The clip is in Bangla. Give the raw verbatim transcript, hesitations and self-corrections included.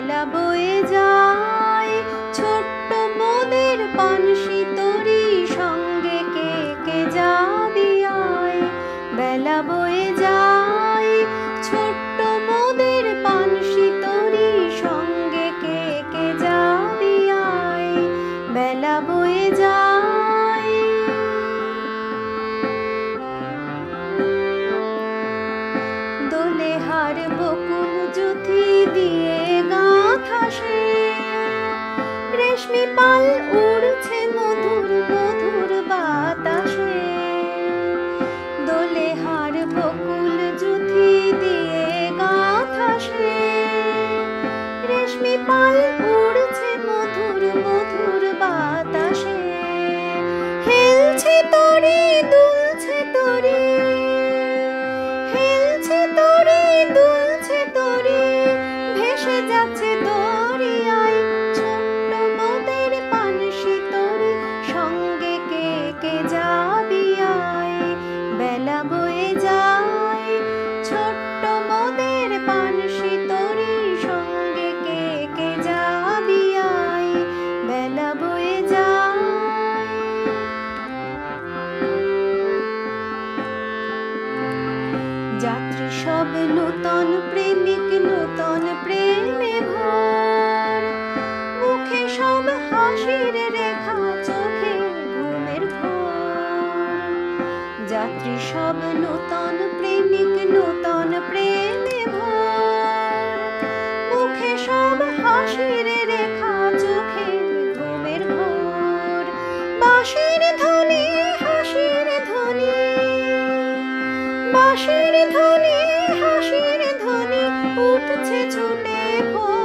বেলা বয়ে যায় ছোট্ট মোদের পানসি তরি সঙ্গে কে কে যাবি আয়। বেলা বয়ে যায় ছোট্ট মোদের পানসি তরি সঙ্গে কে কে যাবি আয়। বেলা বয়ে যায় দোলে হার বকুল জুথি দিয়ে গাঁথা সে রেশমি পাল উড়ছে মধুর মধুর বাতাসে। দোলে হার বকুল জুথি দিয়ে গাঁথা সে রেশমি পাল উড়ছে মধুর মধুর বাতাসে। হেলছে তরি দুলছে তরি হেলছে তরি দুলছে তরি ভেসে যাচ্ছে দরিয়ায় ছোট্ট মোদের পানসি তরি সঙ্গে কে কে যাবি আয়। বেলা বয়ে যায় ছোট্ট মোদের পানসি তরি সঙ্গে কে কে যাবি আয়। বেলা বয়ে যায় যাত্রী সব নূতন প্রেমিক নূতন প্রেমে ভোর মুখে সব হাসির রেখা চোখে ঘুমের ঘোর। যাত্রী সব নূতন প্রেমিক নূতন প্রেমে ভোর মুখে সব হাসির রেখা চোখে ঘুমের ঘোর। বাঁশির ধ্বনি হাসির ধ্বনি বাঁশির ধ্বনি হাসির ধ্বনি উঠছে ছুটে ভোর।